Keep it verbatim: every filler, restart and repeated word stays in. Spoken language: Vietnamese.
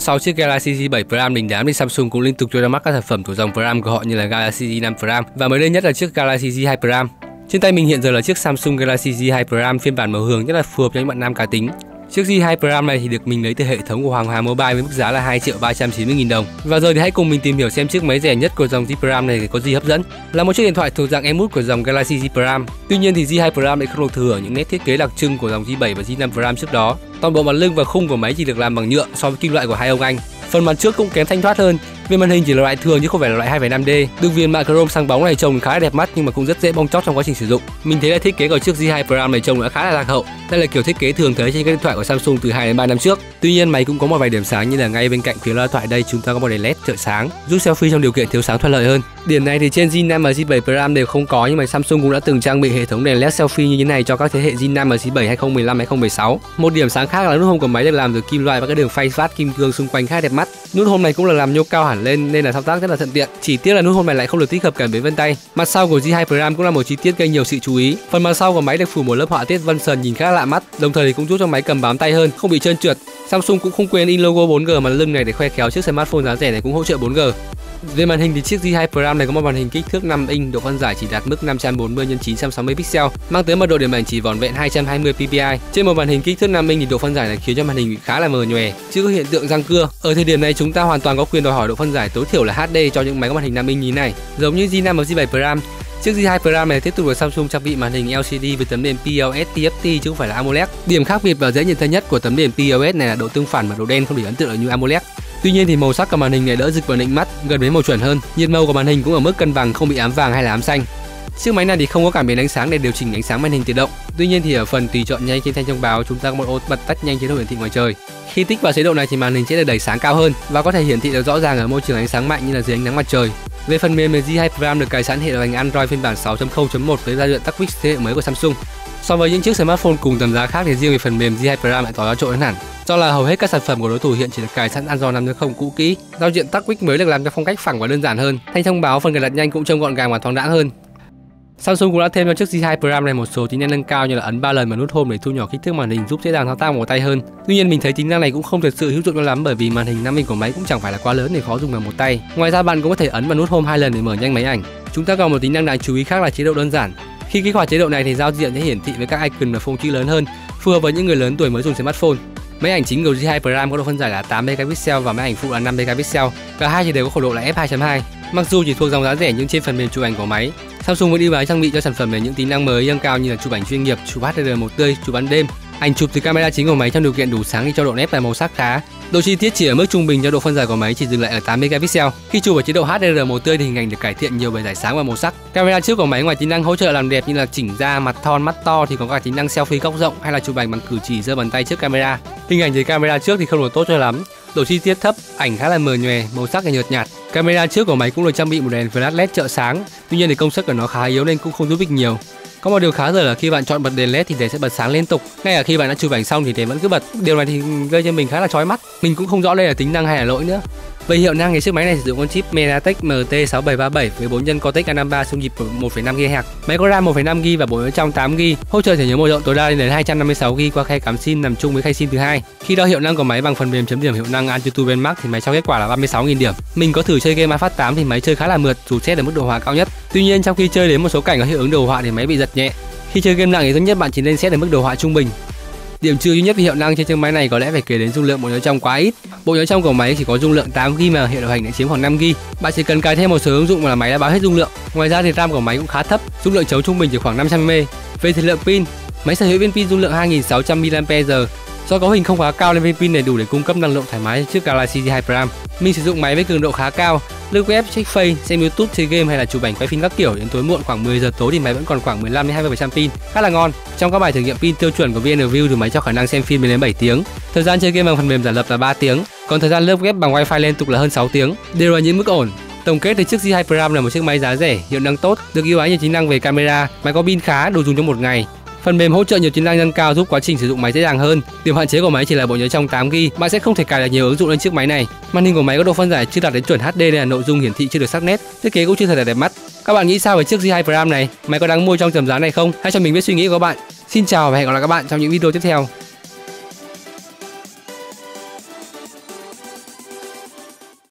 Sau chiếc Galaxy Z bảy Prime đình đám thì Samsung cũng liên tục cho ra mắt các sản phẩm thuộc dòng Prime của họ như là Galaxy Z năm Prime và mới đây nhất là chiếc Galaxy Z hai Prime. Trên tay mình hiện giờ là chiếc Samsung Galaxy Z hai Prime phiên bản màu hường rất là phù hợp cho những bạn nam cá tính. Chiếc Z hai Prime này thì được mình lấy từ hệ thống của Hoàng Hà Mobile với mức giá là hai triệu ba trăm chín mươi nghìn đồng. Và giờ thì hãy cùng mình tìm hiểu xem chiếc máy rẻ nhất của dòng Z Prime này có gì hấp dẫn. Là một chiếc điện thoại thuộc dạng em út của dòng Galaxy Z Prime. Tuy nhiên thì Z hai Prime lại không được thừa hưởng những nét thiết kế đặc trưng của dòng Z bảy và Z năm Prime trước đó. Toàn bộ mặt lưng và khung của máy chỉ được làm bằng nhựa so với kim loại của hai ông anh. Phần mặt trước cũng kém thanh thoát hơn. Viền màn hình chỉ là loại thường chứ không phải là loại hai phẩy năm D. Đường viền mạ chrome sáng bóng này trông khá là đẹp mắt nhưng mà cũng rất dễ bong chóc trong quá trình sử dụng. Mình thấy là thiết kế của chiếc Z hai Prime này trông đã khá là lạc hậu. Đây là kiểu thiết kế thường thấy trên các điện thoại của Samsung từ hai đến ba năm trước. Tuy nhiên máy cũng có một vài điểm sáng như là ngay bên cạnh phía loa thoại đây chúng ta có một đèn led trợ sáng, giúp selfie trong điều kiện thiếu sáng thuận lợi hơn. Điểm này thì trên Z năm và Z bảy Prime đều không có, nhưng mà Samsung cũng đã từng trang bị hệ thống đèn led selfie như thế này cho các thế hệ Z năm và Z bảy hai không một lăm hai không một sáu. Một điểm sáng khác là nút home của máy được làm từ kim loại và các đường phay phát kim cương xung quanh khá đẹp mắt. Nút home này cũng là làm nhô cao hẳn lên nên là thao tác rất là thuận tiện. Chỉ tiếc là nút home này lại không được tích hợp cảm biến vân tay. Mặt sau của Z hai Prime cũng là một chi tiết gây nhiều sự chú ý. Phần mặt sau của máy được phủ một lớp họa tiết vân sần nhìn khá lạ mắt, đồng thời thì cũng giúp cho máy cầm bám tay hơn, không bị trơn trượt. Samsung cũng không quên in logo bốn G mặt lưng này để khoe khéo chiếc smartphone giá rẻ này cũng hỗ trợ bốn G. Về màn hình thì chiếc Z hai Prime này có một màn hình kích thước năm inch, độ phân giải chỉ đạt mức năm trăm bốn mươi nhân chín trăm sáu mươi pixel, mang tới mật độ điểm ảnh chỉ vỏn vẹn hai trăm hai mươi ppi. Trên một màn hình kích thước năm inch thì độ phân giải này khiến cho màn hình bị khá là mờ nhòe, chưa có hiện tượng răng cưa. Ở thời điểm này chúng ta hoàn toàn có quyền đòi hỏi độ phân giải tối thiểu là hát đê cho những máy có màn hình năm inch như này. Giống như Z năm và Z bảy Prime, chiếc Z hai Prime này tiếp tục được Samsung trang bị màn hình L C D với tấm nền pê lờ ét tê ép tê chứ không phải là AMOLED. Điểm khác biệt và dễ nhìn thấy nhất của tấm nền pê lờ ét này là độ tương phản và độ đen không bị ấn tượng ở như AMOLED. Tuy nhiên thì màu sắc của màn hình này đỡ rực và nịnh mắt, gần với màu chuẩn hơn. Nhiệt màu của màn hình cũng ở mức cân bằng, không bị ám vàng hay là ám xanh. Chiếc máy này thì không có cảm biến ánh sáng để điều chỉnh ánh sáng màn hình tự động. Tuy nhiên thì ở phần tùy chọn nhanh trên thanh thông báo chúng ta có một ô bật tắt nhanh chế độ hiển thị ngoài trời. Khi tích vào chế độ này thì màn hình sẽ được đẩy sáng cao hơn và có thể hiển thị được rõ ràng ở môi trường ánh sáng mạnh như là dưới ánh nắng mặt trời. Về phần mềm thì Z hai Prime được cài sẵn hệ điều hành Android phiên bản sáu chấm không chấm một với giao diện TouchWiz thế hệ mới của Samsung. So với những chiếc smartphone cùng tầm giá khác thì riêng về phần mềm Z hai Prime lại tỏ ra trội hơn hẳn. Do là hầu hết các sản phẩm của đối thủ hiện chỉ được cài sẵn Android năm chấm không cũ kỹ, giao diện TouchWiz mới được làm theo phong cách phẳng và đơn giản hơn. Thanh thông báo phần cài đặt nhanh cũng trông gọn gàng và thoáng đãng hơn. Samsung cũng đã thêm cho chiếc Z hai Prime này một số tính năng nâng cao như là ấn ba lần vào nút home để thu nhỏ kích thước màn hình, giúp dễ dàng thao tác một tay hơn. Tuy nhiên mình thấy tính năng này cũng không thật sự hữu dụng cho lắm bởi vì màn hình năm inch của máy cũng chẳng phải là quá lớn để khó dùng bằng một tay. Ngoài ra bạn cũng có thể ấn vào nút home hai lần để mở nhanh máy ảnh. Chúng ta còn một tính năng đáng chú ý khác là chế độ đơn giản. Khi kích hoạt chế độ này thì giao diện sẽ hiển thị với các icon và phông chữ lớn hơn, phù hợp với những người lớn tuổi mới dùng smartphone. Máy ảnh chính của Z hai Prime có độ phân giải là tám megapixel và máy ảnh phụ là năm megapixel. Cả hai thì đều có khẩu độ là F hai chấm hai. Mặc dù chỉ thuộc dòng giá rẻ nhưng trên phần mềm chụp ảnh của máy, Samsung vẫn ưu ái trang bị cho sản phẩm này những tính năng mới nâng cao như là chụp ảnh chuyên nghiệp, chụp hát đê rờ màu tươi, chụp ban đêm. Ảnh chụp từ camera chính của máy trong điều kiện đủ sáng thì cho độ nét và màu sắc khá. Độ chi tiết chỉ ở mức trung bình cho độ phân giải của máy chỉ dừng lại ở tám megapixel. Khi chụp ở chế độ hát đê rờ màu tươi thì hình ảnh được cải thiện nhiều về giải sáng và màu sắc. Camera trước của máy ngoài tính năng hỗ trợ làm đẹp như là chỉnh da, mặt thon, mắt to thì có cả tính năng selfie góc rộng hay là chụp ảnh bằng cử chỉ giơ bàn tay trước camera. Hình ảnh từ camera trước thì không được tốt cho lắm, độ chi tiết thấp, ảnh khá là mờ nhòe, màu sắc thì nhợt nhạt. Camera trước của máy cũng được trang bị một đèn flash led trợ sáng, tuy nhiên thì công suất của nó khá yếu nên cũng không giúp ích nhiều. Có một điều khá dở là khi bạn chọn bật đèn led thì đèn sẽ bật sáng liên tục, ngay cả khi bạn đã chụp ảnh xong thì đèn vẫn cứ bật. Điều này thì gây cho mình khá là chói mắt. Mình cũng không rõ đây là tính năng hay là lỗi nữa. Về hiệu năng thì chiếc máy này sử dụng con chip MediaTek M T sáu bảy ba bảy với bốn nhân Cortex A năm mươi ba xung nhịp một phẩy năm gi ga héc. Máy có RAM một phẩy năm gi ga và bộ nhớ trong tám gi ga, hỗ trợ thẻ nhớ mở rộng tối đa lên đến hai trăm năm mươi sáu gi ga qua khe cắm sim nằm chung với khay sim thứ hai. Khi đo hiệu năng của máy bằng phần mềm chấm điểm hiệu năng AnTuTu Benchmark thì máy cho kết quả là ba mươi sáu nghìn điểm. Mình có thử chơi game iPad tám thì máy chơi khá là mượt dù xét ở mức đồ họa cao nhất. Tuy nhiên trong khi chơi đến một số cảnh có hiệu ứng đồ họa thì máy bị giật nhẹ. Khi chơi game nặng thì tốt nhất bạn chỉ nên xét ở mức đồ họa trung bình. Điểm trừ duy nhất về hiệu năng trên chiếc máy này có lẽ phải kể đến dung lượng bộ nhớ trong quá ít. Bộ nhớ trong của máy chỉ có dung lượng tám gi ga mà hệ điều hành lại chiếm khoảng năm gi ga. Bạn chỉ cần cài thêm một số ứng dụng là máy đã báo hết dung lượng. Ngoài ra thì RAM của máy cũng khá thấp, dung lượng chống trung bình chỉ khoảng năm trăm mi li am pe. Về thời lượng pin, máy sở hữu viên pin dung lượng hai nghìn sáu trăm mi li am pe giờ. Do cấu hình không quá cao nên viên pin này đủ để cung cấp năng lượng thoải mái cho chiếc Galaxy Z hai Prime. Mình sử dụng máy với cường độ khá cao, lướt web, check face, xem YouTube, chơi game hay là chụp ảnh quay phim các kiểu đến tối muộn khoảng mười giờ tối thì máy vẫn còn khoảng mười lăm đến hai mươi phần trăm pin, khá là ngon. Trong các bài thử nghiệm pin tiêu chuẩn của vê en Review thì máy cho khả năng xem phim đến bảy tiếng. Thời gian chơi game bằng phần mềm giả lập là ba tiếng, còn thời gian lướt web bằng wifi liên tục là hơn sáu tiếng. Đều là những mức ổn. Tổng kết thì chiếc Z hai Prime là một chiếc máy giá rẻ, hiệu năng tốt, được ưu ái nhiều tính năng về camera, máy có pin khá, đủ dùng trong một ngày. Phần mềm hỗ trợ nhiều tính năng nâng cao giúp quá trình sử dụng máy dễ dàng hơn. Điểm hạn chế của máy chỉ là bộ nhớ trong tám gi ga, bạn sẽ không thể cài được nhiều ứng dụng lên chiếc máy này. Màn hình của máy có độ phân giải chưa đạt đến chuẩn hát đê nên là nội dung hiển thị chưa được sắc nét, thiết kế cũng chưa thật là đẹp mắt. Các bạn nghĩ sao về chiếc Z hai Prime này? Máy có đáng mua trong tầm giá này không? Hãy cho mình biết suy nghĩ của các bạn. Xin chào và hẹn gặp lại các bạn trong những video tiếp theo.